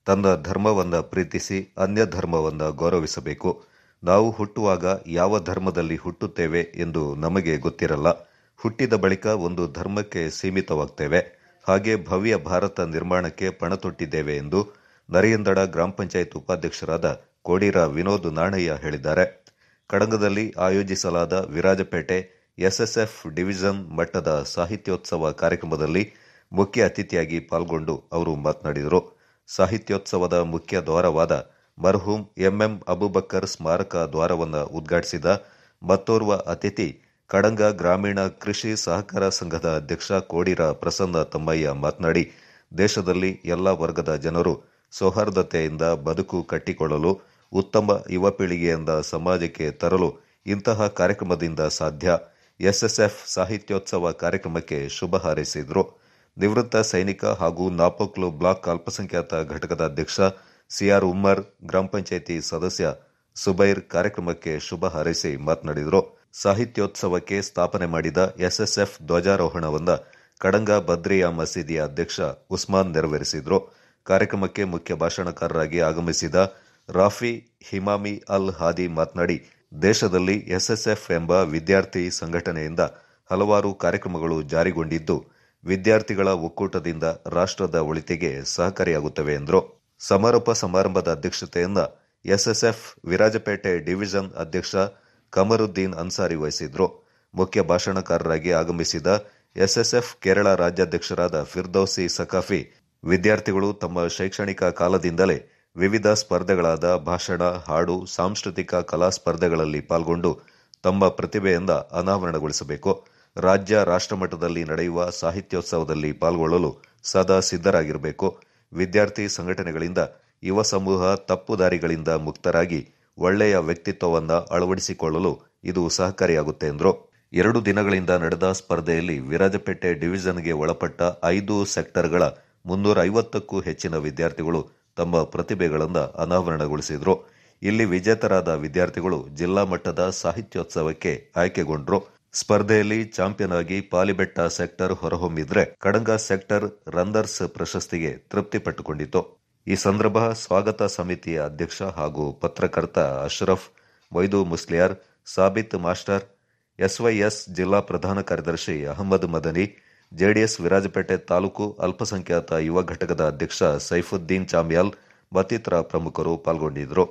ತನ್ನ ಧರ್ಮವನ್ನು ಪ್ರೀತಿಸಿ ಅನ್ಯ ಧರ್ಮವನ್ನು ಗೌರವಿಸಬೇಕು. ನಾವು ಹುಟ್ಟುವಾಗ ಯಾವ ಧರ್ಮದಲ್ಲಿ ಹುಟ್ಟುತ್ತೇವೆ ಎಂದು ನಮಗೆ ಗೊತ್ತಿರಲ್ಲ. ಹುಟ್ಟಿದ ಬಳಿಕ ಒಂದು ಧರ್ಮಕ್ಕೆ ಸೀಮಿತವಾಗ್ತೇವೆ. ಹಾಗೆ ಭವ್ಯ ಭಾರತ ನಿರ್ಮಾಣಕ್ಕೆ ಪಣತೊಟ್ಟಿದ್ದೇವೆ ಎಂದು ನರಿಯಂದಡ ಗ್ರಾಮ ಪಂಚಾಯತ್ ಉಪಾಧ್ಯಕ್ಷರಾದ ಕೋಡಿರ ವಿನೋದ್ ನಾಣಯ್ಯ ಹೇಳಿದ್ದಾರೆ. ಕಡಂಗದಲ್ಲಿ ಆಯೋಜಿಸಲಾದ ವಿರಾಜಪೇಟೆ ಎಸ್ಎಸ್ಎಫ್ ಡಿವಿಷನ್ ಮಟ್ಟದ ಸಾಹಿತ್ಯೋತ್ಸವ ಕಾರ್ಯಕ್ರಮದಲ್ಲಿ ಮುಖ್ಯ ಅತಿಥಿಯಾಗಿ ಪಾಲ್ಗೊಂಡು ಅವರು ಮಾತನಾಡಿದರು. ಸಾಹಿತ್ಯೋತ್ಸವದ ಮುಖ್ಯ ದ್ವಾರವಾದ ಮರ್ಹೂಮ್ ಎಂಎಂ ಅಬೂಬಕ್ಕರ್ ಸ್ಮಾರಕ ದ್ವಾರವನ್ನು ಉದ್ಘಾಟಿಸಿದ ಮತ್ತೋರ್ವ ಅತಿಥಿ ಕಡಂಗ ಗ್ರಾಮೀಣ ಕೃಷಿ ಸಹಕಾರ ಸಂಘದ ಅಧ್ಯಕ್ಷ ಕೋಡಿರ ಪ್ರಸನ್ನ ತಮ್ಮಯ್ಯ ಮಾತನಾಡಿ, ದೇಶದಲ್ಲಿ ಎಲ್ಲ ವರ್ಗದ ಜನರು ಸೌಹಾರ್ದತೆಯಿಂದ ಬದುಕು ಕಟ್ಟಿಕೊಳ್ಳಲು, ಉತ್ತಮ ಯುವ ಪೀಳಿಗೆಯಿಂದ ಸಮಾಜಕ್ಕೆ ತರಲು ಇಂತಹ ಕಾರ್ಯಕ್ರಮದಿಂದ ಸಾಧ್ಯ. ಎಸ್ಎಸ್ಎಫ್ ಸಾಹಿತ್ಯೋತ್ಸವ ಕಾರ್ಯಕ್ರಮಕ್ಕೆ ಶುಭ ಹಾರೈಸಿದರು. ನಿವೃತ್ತ ಸೈನಿಕ ಹಾಗೂ ನಾಪೋಕ್ಲು ಬ್ಲಾಕ್ ಅಲ್ಪಸಂಖ್ಯಾತ ಘಟಕದ ಅಧ್ಯಕ್ಷ ಸಿಆರ್ ಉಮ್ಮರ್, ಗ್ರಾಮ ಪಂಚಾಯಿತಿ ಸದಸ್ಯ ಸುಬೈರ್ ಕಾರ್ಯಕ್ರಮಕ್ಕೆ ಶುಭ ಹಾರೈಸಿ ಮಾತನಾಡಿದರು. ಸಾಹಿತ್ಯೋತ್ಸವಕ್ಕೆ ಸ್ಥಾಪನೆ ಮಾಡಿದ ಎಸ್ಎಸ್ಎಫ್ ಧ್ವಜಾರೋಹಣವನ್ನು ಕಡಂಗ ಬದ್ರಿಯಾ ಮಸೀದಿಯ ಅಧ್ಯಕ್ಷ ಉಸ್ಮಾನ್ ನೆರವೇರಿಸಿದರು. ಕಾರ್ಯಕ್ರಮಕ್ಕೆ ಮುಖ್ಯ ಭಾಷಣಕಾರರಾಗಿ ಆಗಮಿಸಿದ ರಾಫಿ ಹಿಮಾಮಿ ಅಲ್ ಹಾದಿ ಮಾತನಾಡಿ, ದೇಶದಲ್ಲಿ ಎಸ್ಎಸ್ಎಫ್ ಎಂಬ ವಿದ್ಯಾರ್ಥಿ ಸಂಘಟನೆಯಿಂದ ಹಲವಾರು ಕಾರ್ಯಕ್ರಮಗಳು ಜಾರಿಗೊಂಡಿದ್ದು, ವಿದ್ಯಾರ್ಥಿಗಳ ಒಕ್ಕೂಟದಿಂದ ರಾಷ್ಟ್ರದ ಒಳಿತಿಗೆ ಸಹಕಾರಿಯಾಗುತ್ತವೆ ಎಂದರು. ಸಮಾರೋಪ ಸಮಾರಂಭದ ಅಧ್ಯಕ್ಷತೆಯನ್ನು ಎಸ್ಎಸ್ಎಫ್ ವಿರಾಜಪೇಟೆ ಡಿವಿಷನ್ ಅಧ್ಯಕ್ಷ ಕಮರುದ್ದೀನ್ ಅನ್ಸಾರಿ ವಹಿಸಿದ್ರು. ಮುಖ್ಯ ಭಾಷಣಕಾರರಾಗಿ ಆಗಮಿಸಿದ ಎಸ್ಎಸ್ಎಫ್ ಕೇರಳ ರಾಜ್ಯಾಧ್ಯಕ್ಷರಾದ ಫಿರ್ದೌಸಿ ಸಕಾಫಿ, ವಿದ್ಯಾರ್ಥಿಗಳು ತಮ್ಮ ಶೈಕ್ಷಣಿಕ ಕಾಲದಿಂದಲೇ ವಿವಿಧ ಸ್ಪರ್ಧೆಗಳಾದ ಭಾಷಣ, ಹಾಡು, ಸಾಂಸ್ಕೃತಿಕ ಕಲಾ ಸ್ಪರ್ಧೆಗಳಲ್ಲಿ ಪಾಲ್ಗೊಂಡು ತಮ್ಮ ಪ್ರತಿಭೆಯಿಂದ ಅನಾವರಣಗೊಳಿಸಬೇಕು. ರಾಜ್ಯ ರಾಷ್ಟ್ರಮಟ್ಟದಲ್ಲಿ ನಡೆಯುವ ಸಾಹಿತ್ಯೋತ್ಸವದಲ್ಲಿ ಪಾಲ್ಗೊಳ್ಳಲು ಸದಾ ಸಿದ್ಧರಾಗಿರಬೇಕು. ವಿದ್ಯಾರ್ಥಿ ಸಂಘಟನೆಗಳಿಂದ ಯುವ ಸಮೂಹ ತಪ್ಪು ದಾರಿಗಳಿಂದ ಮುಕ್ತರಾಗಿ ಒಳ್ಳೆಯ ವ್ಯಕ್ತಿತ್ವವನ್ನು ಅಳವಡಿಸಿಕೊಳ್ಳಲು ಇದು ಸಹಕಾರಿಯಾಗುತ್ತೆ ಎಂದರು. 2 ದಿನಗಳಿಂದ ನಡೆದ ಸ್ಪರ್ಧೆಯಲ್ಲಿ ವಿರಾಜಪೇಟೆ ಡಿವಿಷನ್ಗೆ ಒಳಪಟ್ಟ 5 ಸೆಕ್ಟರ್ಗಳ 350ಕ್ಕೂ ಹೆಚ್ಚಿನ ವಿದ್ಯಾರ್ಥಿಗಳು ತಮ್ಮ ಪ್ರತಿಭೆಗಳನ್ನು ಅನಾವರಣಗೊಳಿಸಿದರು. ಇಲ್ಲಿ ವಿಜೇತರಾದ ವಿದ್ಯಾರ್ಥಿಗಳು ಜಿಲ್ಲಾ ಮಟ್ಟದ ಸಾಹಿತ್ಯೋತ್ಸವಕ್ಕೆ ಆಯ್ಕೆಗೊಂಡರು. ಸ್ಪರ್ಧೆಯಲ್ಲಿ ಚಾಂಪಿಯನ್ ಆಗಿ ಪಾಲಿಬೆಟ್ಟ ಸೆಕ್ಟರ್ ಹೊರಹೊಮ್ಮಿದ್ರೆ ಕಡಂಗ ಸೆಕ್ಟರ್ ರನ್ನರ್ಸ್ ಪ್ರಶಸ್ತಿಗೆ ತೃಪ್ತಿಪಟ್ಟುಕೊಂಡಿತು. ಈ ಸಂದರ್ಭ ಸ್ವಾಗತ ಸಮಿತಿಯ ಅಧ್ಯಕ್ಷ ಹಾಗೂ ಪತ್ರಕರ್ತ ಅಶ್ರಫ್, ಮೊಯ್ದು ಮುಸ್ಲಿಯಾರ್, ಸಾಬಿತ್ ಮಾಸ್ಟರ್, ಎಸ್ವೈಎಸ್ ಜಿಲ್ಲಾ ಪ್ರಧಾನ ಕಾರ್ಯದರ್ಶಿ ಅಹಮದ್ ಮದನಿ, ಜೆಡಿಎಸ್ ವಿರಾಜಪೇಟೆ ತಾಲೂಕು ಅಲ್ಪಸಂಖ್ಯಾತ ಯುವ ಘಟಕದ ಅಧ್ಯಕ್ಷ ಸೈಫುದ್ದೀನ್ ಚಾಮಿಯಾಲ್ ಮತ್ತಿತರ ಪ್ರಮುಖರು ಪಾಲ್ಗೊಂಡಿದ್ದರು.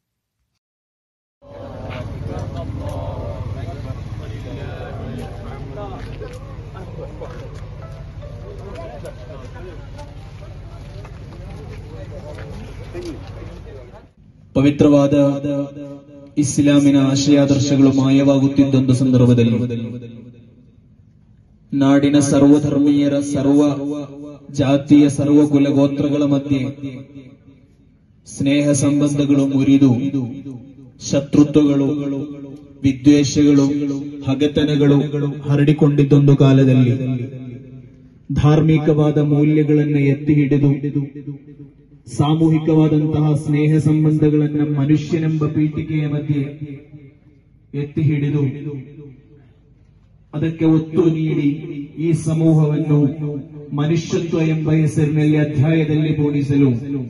ಪವಿತ್ರವಾದ ಇಸ್ಲಾಮಿನ ಆಶಯಾದರ್ಶಗಳು ಮಾಯವಾಗುತ್ತಿದ್ದಂಥ ಸಂದರ್ಭದಲ್ಲಿ ನಾಡಿನ ಸರ್ವಧರ್ಮೀಯರ, ಸರ್ವ ಜಾತಿಯ, ಸರ್ವ ಕುಲಗೋತ್ರಗಳ ಮಧ್ಯೆ ಸ್ನೇಹ ಸಂಬಂಧಗಳು ಮುರಿದು ಶತ್ರುತ್ವಗಳು, ವಿದ್ವೇಷಗಳು, ಹಗೆತನಗಳು ಹರಡಿಕೊಂಡಿದ್ದೊಂದು ಕಾಲದಲ್ಲಿ ಧಾರ್ಮಿಕವಾದ ಮೌಲ್ಯಗಳನ್ನು ಎತ್ತಿ ಹಿಡಿದು ಸಾಮೂಹಿಕವಾದಂತಹ ಸ್ನೇಹ ಸಂಬಂಧಗಳನ್ನ ಮನುಷ್ಯನೆಂಬ ಪೀಠಿಕೆಯ ಮಧ್ಯೆ ಎತ್ತಿ ಹಿಡಿದು ಅದಕ್ಕೆ ಒತ್ತು ನೀಡಿ ಈ ಸಮೂಹವನ್ನು ಮನುಷ್ಯತ್ವ ಎಂಬ ಹೆಸರಿನಲ್ಲಿ ಅಧ್ಯಾಯದಲ್ಲಿ ಬೋಧಿಸಲು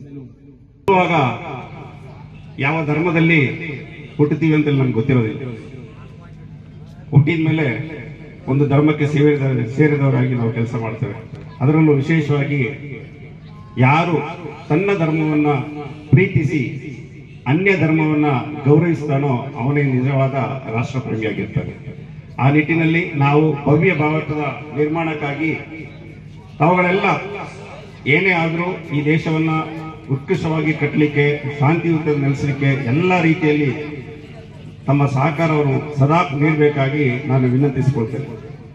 ಯಾವ ಧರ್ಮದಲ್ಲಿ ಹುಟ್ಟುತ್ತೀವಿ ಅಂತ ನಮ್ಗೆ ಗೊತ್ತಿರೋದಿಲ್ಲ. ಹುಟ್ಟಿದ ಮೇಲೆ ಒಂದು ಧರ್ಮಕ್ಕೆ ಸೇರಿದವರಾಗಿ ನಾವು ಕೆಲಸ ಮಾಡ್ತೇವೆ. ಅದರಲ್ಲೂ ವಿಶೇಷವಾಗಿ ಯಾರು ತನ್ನ ಧರ್ಮವನ್ನ ಪ್ರೀತಿಸಿ ಅನ್ಯ ಧರ್ಮವನ್ನ ಗೌರವಿಸ್ತಾನೋ ಅವನೇ ನಿಜವಾದ ರಾಷ್ಟ್ರಪ್ರೇಮಿಯಾಗಿರ್ತಾನೆ. ಆ ನಿಟ್ಟಿನಲ್ಲಿ ನಾವು ಭವ್ಯ ಭಾರತದ ನಿರ್ಮಾಣಕ್ಕಾಗಿ ಅವುಗಳೆಲ್ಲ ಏನೇ ಆದರೂ ಈ ದೇಶವನ್ನ ಉತ್ಕೃಷ್ಟವಾಗಿ ಕಟ್ಟಲಿಕ್ಕೆ, ಶಾಂತಿಯುತ ನೆಲೆಸಲಿಕ್ಕೆ ಎಲ್ಲ ರೀತಿಯಲ್ಲಿ ತಮ್ಮ ಸಹಕಾರವನ್ನು ಸದಾ ನೀಡಬೇಕಾಗಿ ನಾನು ವಿನಂತಿಸಿಕೊಳ್ತೇನೆ.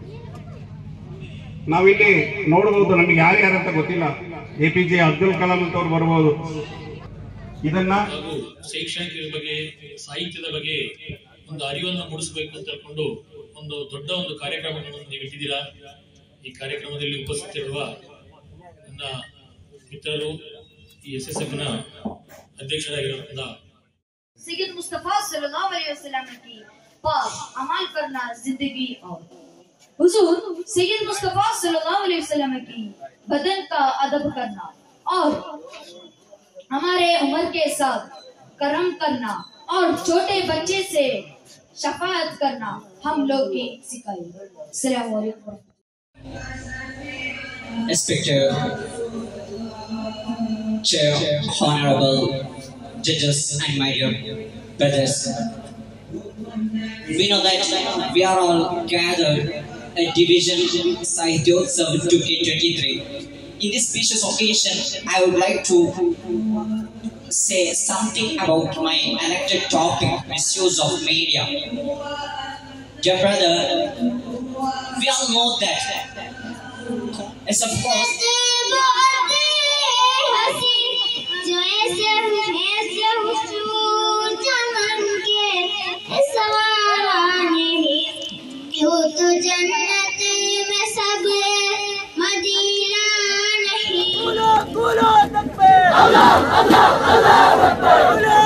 ನಾವಿಲ್ಲಿ ನೋಡಬಹುದು, ನಮಗೆ ಯಾರ್ಯಾರಂತ ಗೊತ್ತಿಲ್ಲ. APJ ಅಬ್ದುಲ್ ಕಲಾಂ ಅಂತ ಅವ್ರು ಬರ್ಬೋದು. ಇದನ್ನ ಶೈಕ್ಷಣಿಕ ಬಗ್ಗೆ, ಸಾಹಿತ್ಯದ ಬಗ್ಗೆ ಒಂದು ಅರಿವನ್ನು ಮೂಡಿಸಬೇಕು ಅಂತ ಹೇಳ್ಕೊಂಡು ಒಂದು ದೊಡ್ಡ ಒಂದು ಕಾರ್ಯಕ್ರಮವನ್ನು ನೀವು ಇಟ್ಟಿದ್ದೀರಾ. ಈ ಕಾರ್ಯಕ್ರಮದಲ್ಲಿ ಉಪಸ್ಥಿತರಿರುವ ನನ್ನ ಮಿತ್ರರು, ಈ SSF ನ ಅಧ್ಯಕ್ಷರಾಗಿರುವಂತಹ सैयद मुस्तफा सल्लल्लाहु अलैहि वसल्लम की पाक अमल करना जिंदगी और हुजूर सैयद मुस्तफा सल्लल्लाहु अलैहि वसल्लम की बदन का अदब करना और हमारे उम्र के साथ कर्म करना और छोटे बच्चे से शफाअत करना हम लोग की सिखाई। अस्सलाम वालेकुम। Inspector, Chair, Honorable Judges, and my dear brothers, we know that we are all gathered at Division Sahityotsav 2023. In this specious occasion, I would like to say something about my elected topic, misuse of media. Dear brother, we all know that. Yes, of course. बोलो तकबीर, अल्लाह अल्लाह अल्लाह अकबर।